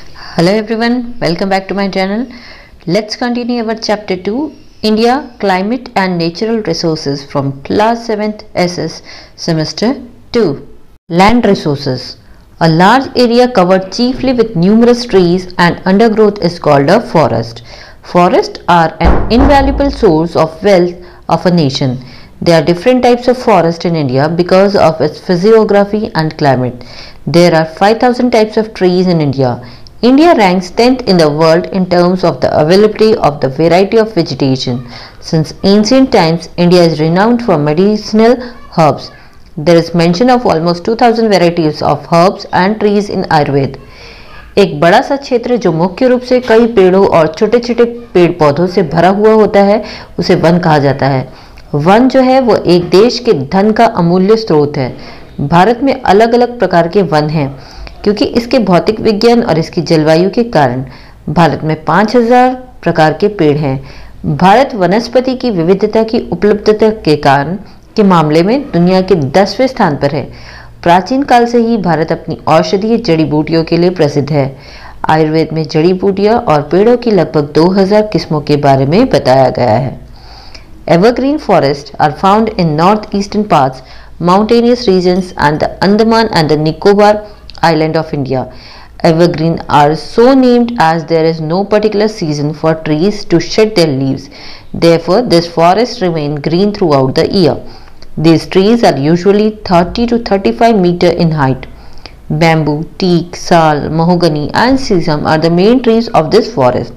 Hello everyone, welcome back to my channel. Let's continue our chapter 2, India, Climate and Natural Resources from class 7th SS semester 2. Land resources. A large area covered chiefly with numerous trees and undergrowth is called a forest. Forests are an invaluable source of wealth of a nation. There are different types of forest in India because of its physiography and climate. There are 5,000 types of trees in India. India ranks 10th in the world in terms of the availability of the variety of vegetation. Since ancient times, India is renowned for medicinal herbs. There is mention of almost 2000 varieties of herbs and trees in Ayurveda. एक बड़ा सा क्षेत्र जो मुख्य रूप से कई पेड़ों और छोटे छोटे पेड़ पौधों से भरा हुआ होता है उसे वन कहा जाता है। वन जो है वो एक देश के धन का अमूल्य स्रोत है। भारत में अलग अलग प्रकार के वन हैं क्योंकि इसके भौतिक विज्ञान और इसकी जलवायु के कारण भारत में 5000 प्रकार के पेड़ हैं। भारत वनस्पति की विविधता की उपलब्धता के कारण के मामले में दुनिया के 10वें स्थान पर है। प्राचीन काल से ही भारत अपनी औषधीय जड़ी बूटियों के लिए प्रसिद्ध है। आयुर्वेद में जड़ी बूटियां और पेड़ों की लगभग 2000 किस्मों के बारे में बताया गया है। Evergreen forests are found in northeastern parts, mountainous regions and the Andaman and the Nicobar island of India. Evergreen are so named as there is no particular season for trees to shed their leaves. Therefore, this forest remain green throughout the year. These trees are usually 30 to 35 meter in height. Bamboo, teak, sal, mahogany and sesame are the main trees of this forest.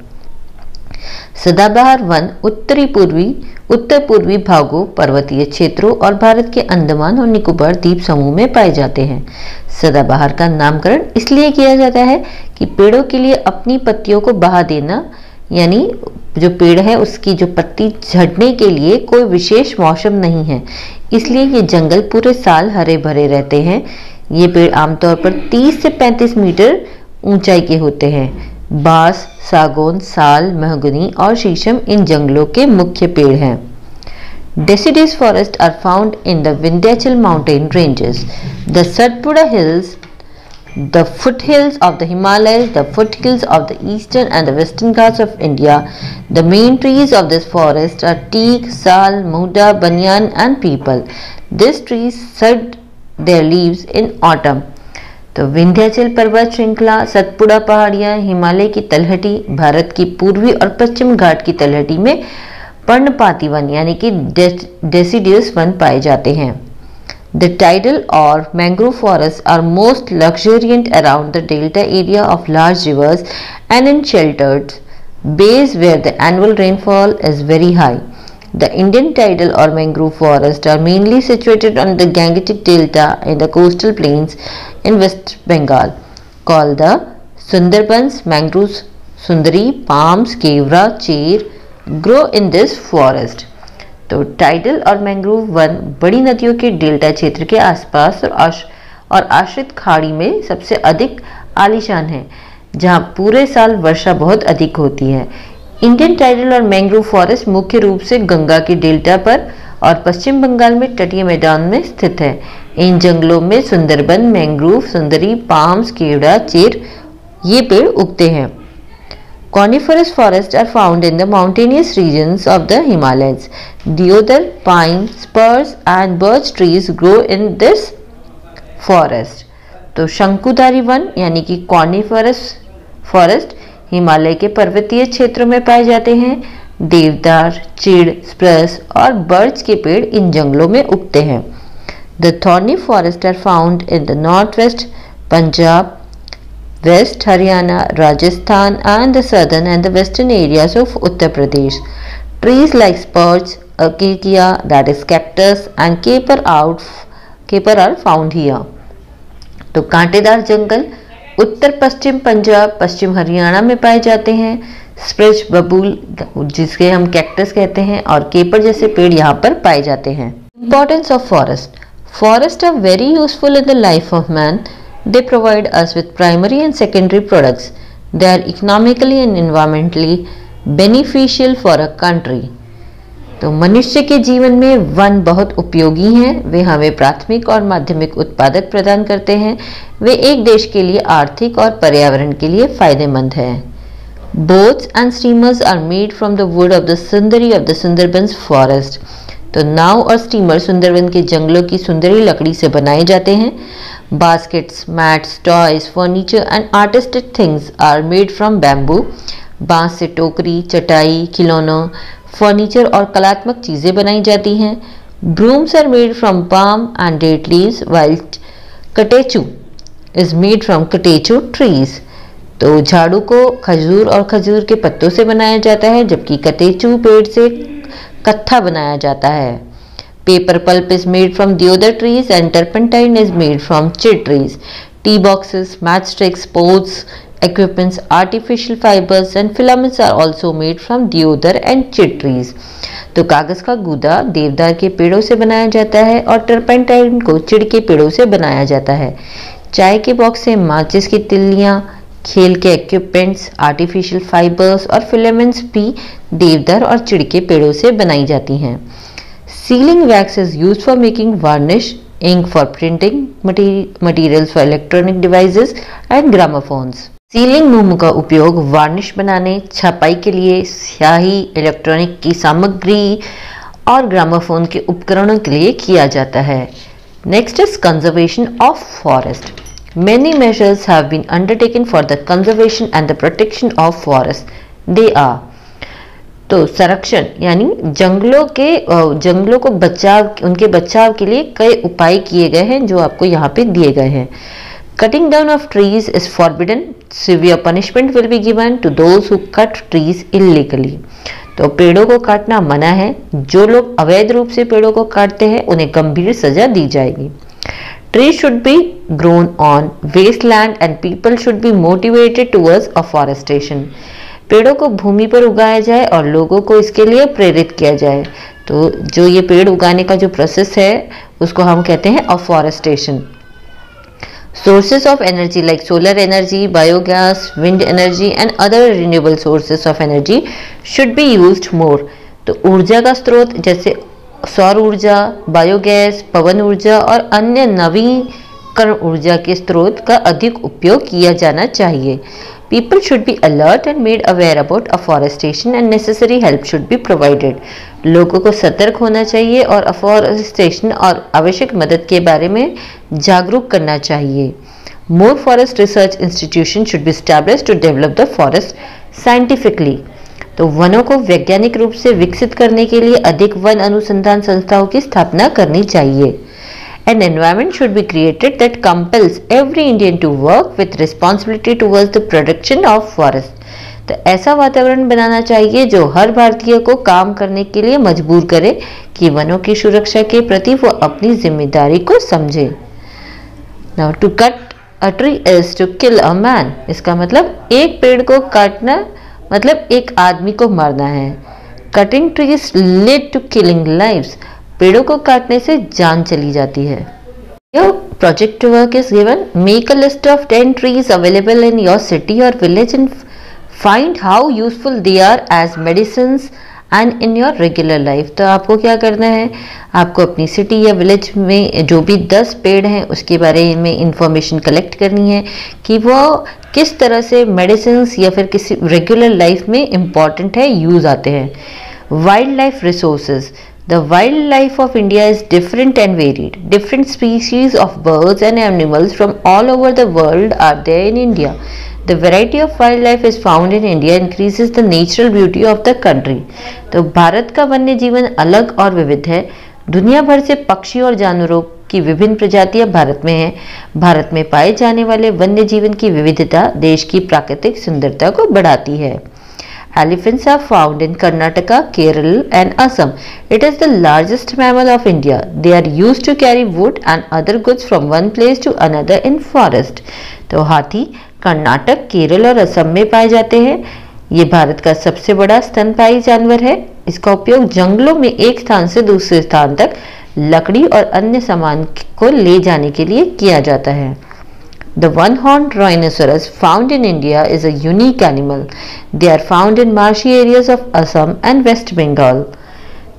सदाबहार वन उत्तर पूर्वी भागों, पर्वतीय क्षेत्रों और भारत के अंडमान और निकोबार द्वीप समूह में पाए जाते हैं। सदाबहार का नामकरण इसलिए किया जाता है कि पेड़ों के लिए अपनी पत्तियों को बहा देना, यानी जो पेड़ है उसकी जो पत्ती झड़ने के लिए कोई विशेष मौसम नहीं है, इसलिए ये जंगल पूरे साल हरे भरे रहते हैं। ये पेड़ आमतौर पर 30 से 35 मीटर ऊंचाई के होते हैं। बांस, सागौन, साल, महगनी और शीशम इन जंगलों के मुख्य पेड़ हैं। Deciduous forests are found in the Vindhyachal mountain ranges, the Satpura hills, the foothills of the Himalayas, the foothills of the eastern and the western Ghats of India. The main trees of this forest are teak, sal, muda, banyan and peepal. These trees shed their leaves in autumn. तो विंध्याचल पर्वत श्रृंखला, सतपुड़ा पहाड़ियाँ, हिमालय की तलहटी, भारत की पूर्वी और पश्चिम घाट की तलहटी में पर्णपाती वन यानी कि डेसिडियस वन पाए जाते हैं। द टाइडल और mangrove forest are most luxuriant around the delta area of large rivers and in sheltered bays where the annual rainfall is very high. The Indian tidal or mangrove forests are mainly situated on the Gangetic Delta in the coastal plains in West Bengal, called the Sundarbans. Mangroves, Sundari, palms, kevra, cheer grow in this forest. तो tidal और mangrove वन बड़ी नदियों के delta क्षेत्र के आसपास और आश्रित खाड़ी में सबसे अधिक आलीशान है, जहाँ पूरे साल वर्षा बहुत अधिक होती है। इंडियन टाइडल और मैंग्रोव फॉरेस्ट मुख्य रूप से गंगा के डेल्टा पर और पश्चिम बंगाल में तटीय मैदान में स्थित है। इन जंगलों में सुंदरबन, मैंग्रोव, सुंदरी, पाम्स, केवड़ा, चेर ये पेड़ उगते हैं। Coniferous forests are found in the mountainous regions of the Himalayas. Deodar, pine, spruce and birch trees grow in this forest. तो शंकुधारी वन यानी कि कॉनिफरस फॉरेस्ट हिमालय के पर्वतीय क्षेत्रों में पाए जाते हैं। देवदार, चीड़, स्प्रूस और बर्च के पेड़ इन जंगलों में उगते हैं। The thorny forest are found in the north west Punjab, west Haryana, Rajasthan and the southern and the western areas of Uttar Pradesh. Trees like spurge, acacia that is cactus and caper are found here. तो कांटेदार जंगल उत्तर पश्चिम पंजाब, पश्चिम हरियाणा में पाए जाते हैं। स्प्रिच, बबूल जिसके हम कैक्टस कहते हैं और केपर जैसे पेड़ यहाँ पर पाए जाते हैं। Importance of forest. Forest are very useful in the life of man. They provide us with primary and secondary products. They are economically and environmentally beneficial for a country. तो मनुष्य के जीवन में वन बहुत उपयोगी हैं। वे हमें प्राथमिक और माध्यमिक उत्पादक प्रदान करते हैं। वे एक देश के लिए आर्थिक और पर्यावरण के लिए फायदेमंद हैं। Boats and steamers are made from the wood of the sundari of the Sundarbans forest. तो नाव और स्टीमर सुंदरबन के जंगलों की सुंदरी लकड़ी से बनाए जाते हैं। Baskets, mats, toys, furniture and artistic things are made from bamboo. बांस से टोकरी, चटाई, खिलौनों, फर्नीचर और कलात्मक चीजें बनाई जाती हैं। Brooms are made from palm and date leaves, while catechu is made from catechu trees. तो झाड़ू को खजूर और खजूर के पत्तों से बनाया जाता है, जबकि कटेचू पेड़ से कत्था बनाया जाता है। Paper pulp is made from deodar trees and turpentine is made from chid trees. Tea boxes, matchsticks, pots, equipments, artificial fibers and filaments are also made from deodar and chid trees. तो कागज का गूदा देवदार के पेड़ों से बनाया जाता है और टर्पेंटाइन को चिड़ के पेड़ों से बनाया जाता है। चाय के बॉक्स से माचिस की तिल्लियां, खेल के इक्विपमेंट्स, आर्टिफिशियल फाइबर्स और फिलामेंट्स भी देवदार और चिड़ के पेड़ों से बनाई जाती हैं। Sealing wax is used for making varnish, ink for printing, materials for electronic devices and gramophones. Sealing मोम का उपयोग वार्निश बनाने, छपाई के लिए, स्याही, इलेक्ट्रॉनिक की सामग्री और ग्रामोफोन के उपकरणों के लिए किया जाता है। Next is conservation of forest. Many measures have been undertaken for the conservation and the protection of forest. They are तो संरक्षण यानी जंगलों को उनके बचाव के लिए कई उपाय किए गए हैं जो आपको यहाँ पे दिए गए हैं। Cutting down of trees is forbidden, severe punishment will be given to those who cut trees illegally. तो पेड़ों को काटना मना है। जो लोग अवैध रूप से पेड़ों को काटते हैं उन्हें गंभीर सजा दी जाएगी। Trees should be grown on wasteland and people should be motivated towards afforestation. पेड़ों को भूमि पर उगाया जाए और लोगों को इसके लिए प्रेरित किया जाए। तो जो ये पेड़ उगाने का जो प्रोसेस है उसको हम कहते हैं afforestation. Sources of energy like solar energy, biogas, wind energy and other renewable sources of energy should be used more. तो ऊर्जा का स्रोत जैसे सौर ऊर्जा, बायोगैस, पवन ऊर्जा और अन्य नवीकरण ऊर्जा के स्रोत का अधिक उपयोग किया जाना चाहिए। People should be alert and made aware about afforestation and necessary help should be provided. लोगों को सतर्क होना चाहिए और अफॉरेस्टेशन और आवश्यक मदद के बारे में जागरूक करना चाहिए। More forest research institutions should be established to develop the forest scientifically. तो वनों को वैज्ञानिक रूप से विकसित करने के लिए अधिक वन अनुसंधान संस्थाओं की स्थापना करनी चाहिए। An environment should be created that compels every Indian to work with responsibility towards the protection of forest. तो ऐसा वातावरण बनाना चाहिए जो हर भारतीय को काम करने के लिए मजबूर करे कि वनों की सुरक्षा के प्रति वो अपनी जिम्मेदारी को समझे। Now to cut a tree is to kill a man. इसका मतलब एक पेड़ को काटना मतलब एक आदमी को मारना है। Cutting trees lead to killing lives. पेड़ों को काटने से जान चली जाती है। Your project work is given. Make a list of 10 trees available in your city or village and find how useful they are as medicines and in your regular life. तो आपको क्या करना है, आपको अपनी सिटी या विलेज में जो भी 10 पेड़ हैं उसके बारे में इंफॉर्मेशन कलेक्ट करनी है कि वो किस तरह से मेडिसिन या फिर किसी रेगुलर लाइफ में इम्पॉर्टेंट है, यूज आते हैं। Wild life resources. The wildlife of India is different and varied. Different species of birds and animals from all over the world are there in India. The variety of wildlife is found in India increases the natural beauty of the country. तो भारत का वन्य जीवन अलग और विविध है। दुनिया भर से पक्षी और जानवरों की विभिन्न प्रजातियां भारत में हैं। भारत में पाए जाने वाले वन्य जीवन की विविधता देश की प्राकृतिक सुंदरता को बढ़ाती है। Elephants are found in Karnataka, Kerala and Assam. It is the largest mammal of India. They are used to carry wood and other goods from one place to another in forest. तो हाथी कर्नाटक, केरल और असम में पाए जाते हैं। ये भारत का सबसे बड़ा स्तनपायी जानवर है। इसका उपयोग जंगलों में एक स्थान से दूसरे स्थान तक लकड़ी और अन्य सामान को ले जाने के लिए किया जाता है। The one-horned rhinoceros found in India is a unique animal. They are found in marshy areas of Assam and West Bengal.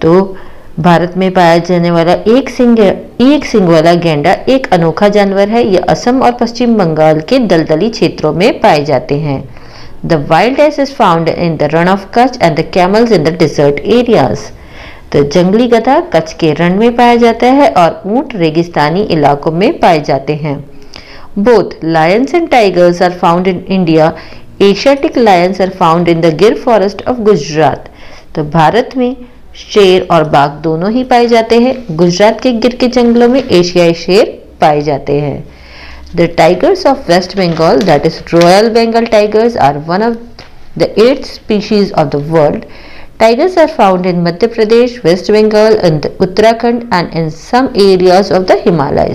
तो भारत में पाया जाने वाला एक सिंग वाला गैंडा एक अनोखा जानवर है। यह असम और पश्चिम बंगाल के दलदली क्षेत्रों में पाए जाते हैं। The wild ass is found in the Rann of Kutch and the camels in the desert areas. तो जंगली गधा कच्छ के रण में पाया जाता है और ऊंट रेगिस्तानी इलाकों में पाए जाते हैं। Both lions and tigers are found in India. Asiatic lions are found in the Gir forest of Gujarat. तो भारत में शेर और बाघ दोनों ही पाए जाते हैं। गुजरात के गिर के जंगलों में एशियाई शेर पाए जाते हैं। The tigers of West Bengal, that is royal Bengal tigers, are one of the 8 species of the world. Tigers are found in Madhya Pradesh, West Bengal, and Uttarakhand and in some areas of the Himalayas.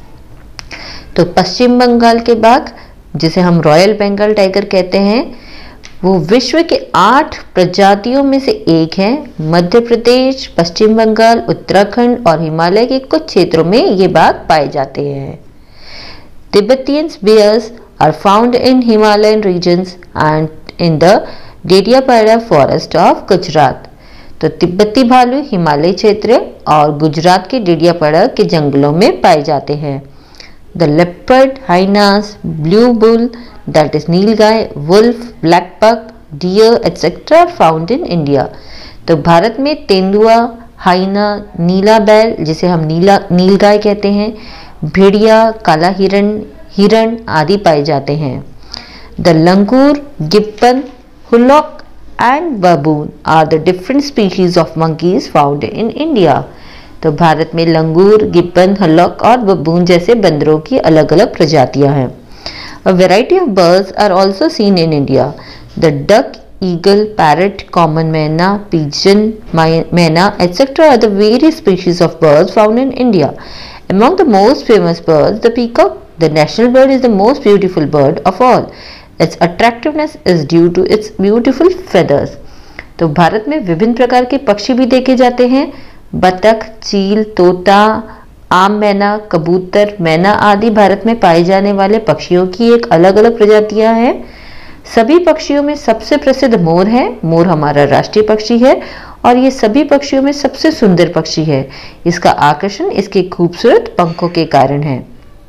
तो पश्चिम बंगाल के बाघ, जिसे हम royal Bengal tiger कहते हैं, वो विश्व के 8 प्रजातियों में से एक है। मध्य प्रदेश, पश्चिम बंगाल, उत्तराखंड और हिमालय के कुछ क्षेत्रों में ये बाघ पाए जाते हैं। Tibetan bears are found in Himalayan regions and in the Dediapada forest of Gujarat. तो तिब्बती भालू हिमालय क्षेत्र और गुजरात के डेडियापाड़ा के जंगलों में पाए जाते हैं। The leopard, hyenas, blue bull, that is nilgai, wolf, black buck, deer etcetera found in India. तो भारत में तेंदुआ, हाइना, नीला बैल जिसे हम नीलगाय कहते हैं, भेड़िया, काला हिरण आदि पाए जाते हैं। The langur, gibbon, Hullock and baboon are the different species of monkeys found in India. तो भारत में लंगूर, गिब्बन, हलॉक और बबून जैसे बंदरों की अलग अलग प्रजातियां हैं। A variety of birds are also seen in India. The duck, eagle, parrot, common मैना, pigeon, मैना, etc. are the various species of birds found in India. Among the most famous birds, the peacock, the national bird, is the most beautiful bird of all. Its attractiveness is due to its beautiful feathers. तो भारत में विभिन्न प्रकार के पक्षी भी देखे जाते हैं। बतख, चील, तोता, आम मैना, कबूतर, मैना आदि भारत में पाए जाने वाले पक्षियों की एक अलग अलग प्रजातियां हैं। सभी पक्षियों में सबसे प्रसिद्ध मोर है। मोर हमारा राष्ट्रीय पक्षी है और ये सभी पक्षियों में सबसे सुंदर पक्षी है। इसका आकर्षण इसके खूबसूरत पंखों के कारण है।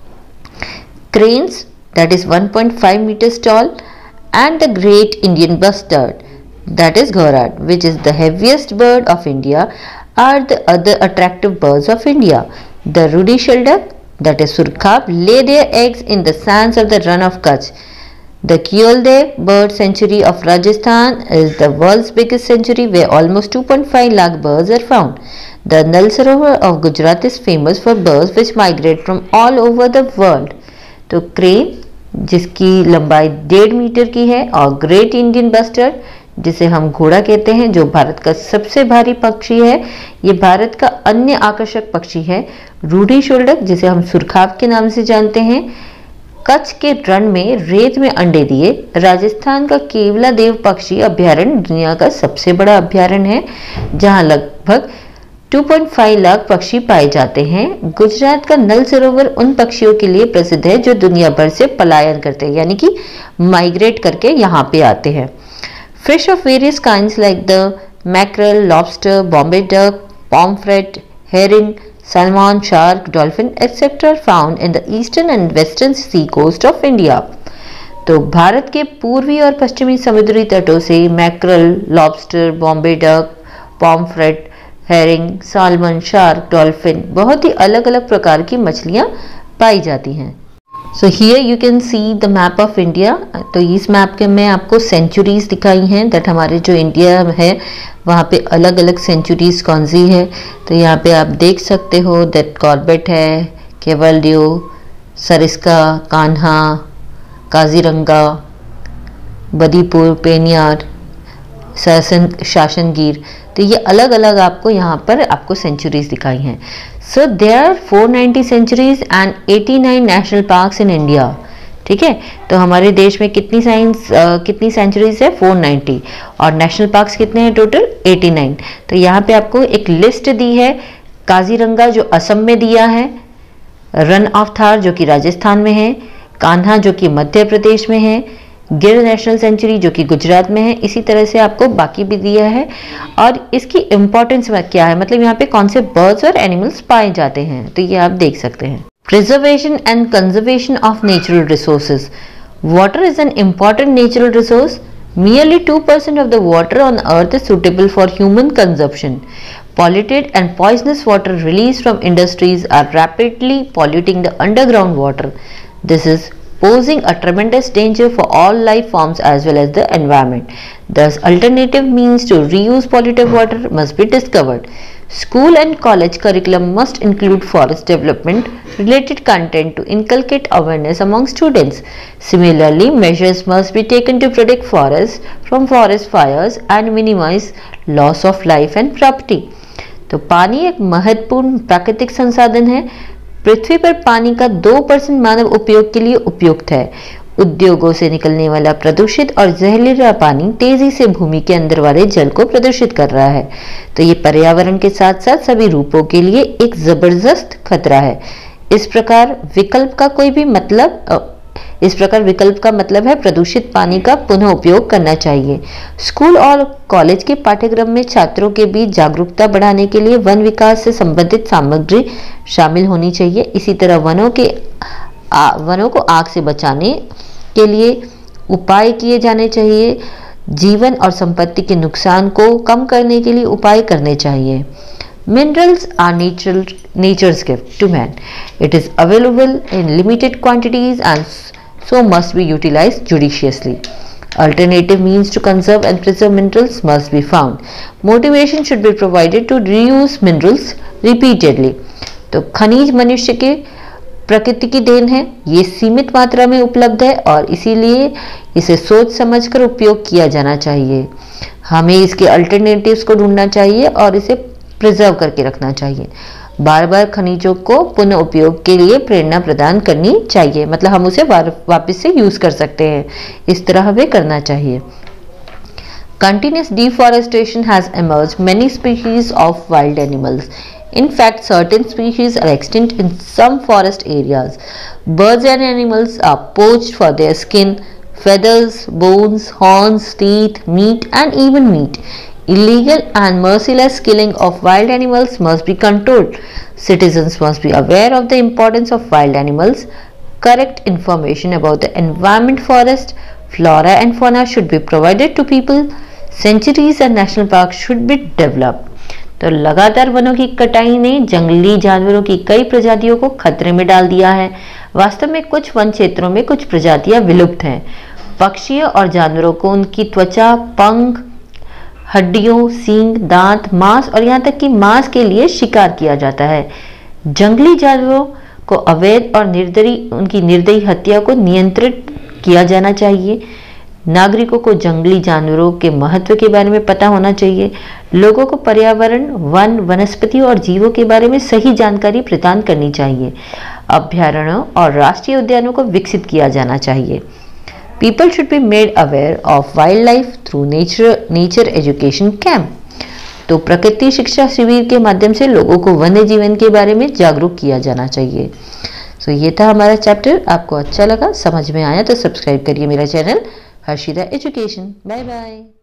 Cranes, that is 1.5 meters tall, and the great Indian bustard, that is Ghaurad, which is the heaviest bird of India, are the other attractive birds of India. The ruddy shelduck, that is Surkhab, lay their eggs in the sands of the run of Kutch. The Keoladeo bird sanctuary of Rajasthan is the world's biggest sanctuary where almost 2.5 lakh birds are found. The Nal Sarovar of Gujarat is famous for birds which migrate from all over the world. तो crane जिसकी लंबाई 1.5 metre की है और great Indian bustard जिसे हम घोड़ा कहते हैं जो भारत का सबसे भारी पक्षी है, ये भारत का अन्य आकर्षक पक्षी है। रूडी शोल्डक जिसे हम सुरखाब के नाम से जानते हैं, कच्छ के रण में रेत में अंडे दिए। राजस्थान का केवलादेव पक्षी अभ्यारण्य दुनिया का सबसे बड़ा अभ्यारण्य है जहां लगभग 2.5 लाख पक्षी पाए जाते हैं। गुजरात का नल सरोवर उन पक्षियों के लिए प्रसिद्ध है जो दुनिया भर से पलायन करते हैं, यानी कि माइग्रेट करके यहाँ पे आते हैं। Fish of various kinds like the mackerel, lobster, Bombay duck, pomfret, herring, salmon, shark, dolphin etcetera found in the eastern and western sea coast of India. तो भारत के पूर्वी और पश्चिमी समुद्री तटों से mackerel, lobster, Bombay duck, pomfret, herring, salmon, shark, dolphin बहुत ही अलग अलग प्रकार की मछलियां पाई जाती हैं। So here you can see the map of India. तो इस मैप के में आपको सेंचुरीज दिखाई हैं दैट हमारे जो इंडिया है वहाँ पे अलग अलग सेंचुरीज कौन सी है। तो यहाँ पे आप देख सकते हो दैट कॉर्बेट है, केवलडियो, सरिस्का, कान्हा, काजीरंगा, बदीपुर, पेनियार, शासनगीर। तो ये अलग अलग आपको यहाँ पर आपको सेंचुरीज दिखाई हैं। So there are 490 sanctuaries and 89 national parks in India. ठीक है, तो हमारे देश में कितनी सेंचुरीज है? 490। और नेशनल पार्क्स कितने हैं टोटल? 89। तो यहाँ पे आपको एक लिस्ट दी है। काजीरंगा जो असम में दिया है, रन ऑफ थार जो कि राजस्थान में है, कान्हा जो कि मध्य प्रदेश में है, गिर नेशनल सेंचुरी जो कि गुजरात में है, इसी तरह से आपको बाकी भी दिया है। और इसकी इंपॉर्टेंस क्या है, मतलब यहाँ पे कौन से बर्ड्स और एनिमल्स पाए जाते हैं, तो ये आप देख सकते हैं। Preservation and conservation of natural resources. Water is an important natural resource. Merely 2% of the water on earth is suitable for human consumption. Polluted and poisonous water released from industries are rapidly polluting the underground water. This is posing a tremendous danger for all life forms as well as the environment. Thus, alternative means to reuse polluted water must be discovered. School and college curriculum must include forest development related content to inculcate awareness among students. Similarly, measures must be taken to protect forests from forest fires and minimize loss of life and property. तो पानी एक महत्वपूर्ण प्राकृतिक संसाधन है। पृथ्वी पर पानी का 2% मानव उपयोग के लिए उपयुक्त है। उद्योगों से निकलने वाला प्रदूषित और जहरीला पानी तेजी से भूमि के अंदर वाले जल को प्रदूषित कर रहा है। तो ये पर्यावरण के साथ साथ सभी रूपों के लिए एक जबरदस्त खतरा है। इस प्रकार विकल्प का मतलब है प्रदूषित पानी का पुनः उपयोग करना चाहिए। स्कूल और कॉलेज के पाठ्यक्रम में छात्रों के बीच जागरूकता बढ़ाने के लिए वन विकास से संबंधित सामग्री शामिल होनी चाहिए। इसी तरह वनों को आग से बचाने के लिए उपाय किए जाने चाहिए। जीवन और संपत्ति के नुकसान को कम करने के लिए उपाय करने चाहिए। Minerals are nature's gift to man. It is available in limited quantities and so must be utilized judiciously. Alternative means to conserve and preserve minerals must be found. Motivation should be provided to reuse minerals repeatedly. तो खनिज मनुष्य के प्रकृति की then है, ये सीमित मात्रा में उपलब्ध है और इसीलिए इसे सोच समझकर उपयोग किया जाना चाहिए। हमें इसके अल्टरनेटिव्स को ढूंढना चाहिए और इसे प्रिजर्व करके रखना चाहिए। बार बार खनिजों को पुनः उपयोग के लिए प्रेरणा प्रदान करनी चाहिए, मतलब हम उसे वापस से यूज कर सकते हैं, इस तरह हमें करना चाहिए। Continuous deforestation has emerged many species of wild animals. In fact, certain species are extinct in some forest areas. Birds and animals are poached for their skin, feathers, bones, horns, teeth, meat, and even meat. Illegal and merciless killing of wild animals must be controlled. Citizens must be aware of the importance of wild animals. Correct information about the environment, forest, flora, and fauna should be provided to people. Sanctuaries and national parks should be developed. तो लगातार वनों की कटाई ने जंगली जानवरों की कई प्रजातियों को खतरे में डाल दिया है। वास्तव में कुछ वन क्षेत्रों में कुछ प्रजातियां विलुप्त हैं। पक्षियों और जानवरों को उनकी त्वचा, पंख, हड्डियों, सींग, दांत, मांस और यहाँ तक कि मांस के लिए शिकार किया जाता है। जंगली जानवरों को अवैध और उनकी निर्दयी हत्या को नियंत्रित किया जाना चाहिए। नागरिकों को जंगली जानवरों के महत्व के बारे में पता होना चाहिए। लोगों को पर्यावरण, वन, वनस्पति और जीवों के बारे में सही जानकारी प्रदान करनी चाहिए। अभयारण्यों और राष्ट्रीय उद्यानों को विकसित किया जाना चाहिए। People should be made aware of wildlife through nature education camp. तो प्रकृति शिक्षा शिविर के माध्यम से लोगों को वन्य जीवन के बारे में जागरूक किया जाना चाहिए। तो ये था हमारा चैप्टर। आपको अच्छा लगा, समझ में आया तो सब्सक्राइब करिए मेरा channel Harshita education. Bye bye.